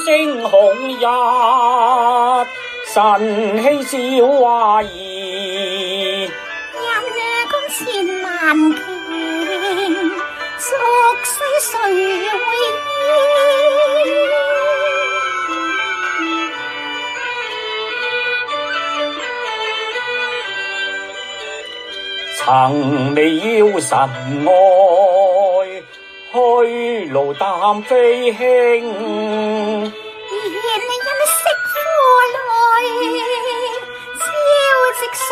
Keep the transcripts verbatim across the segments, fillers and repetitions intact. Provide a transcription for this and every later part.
星紅日，晨曦照華兒。 人工千萬頃，俗世誰會厭？ 曾你要神愛，去路淡飛輕。 現因惜父來，朝夕數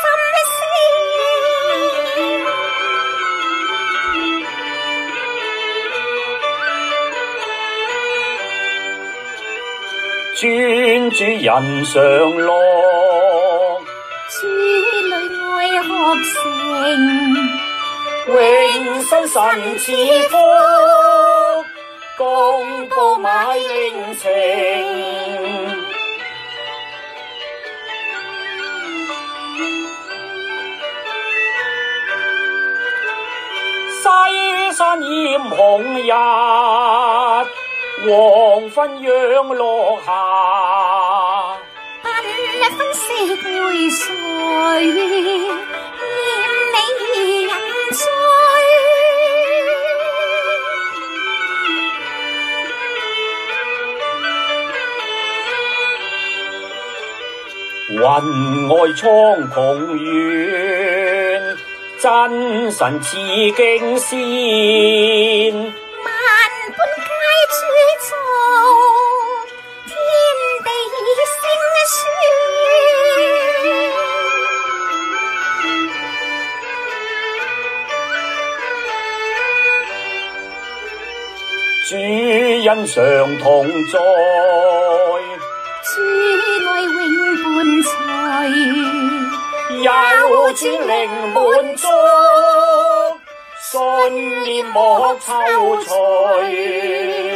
心聲。專主人常樂， 主女愛學成， 永生神賜福，共報買靈情。西山艷紅日，黃昏陽落下。 繽紛色會碎，念你人醉。 雲外蒼穹遠，真神似經仙。 萬般皆主造，天地以星宣。主恩常同在， 主愛永伴隨， 有主靈滿足，信念莫躊躇。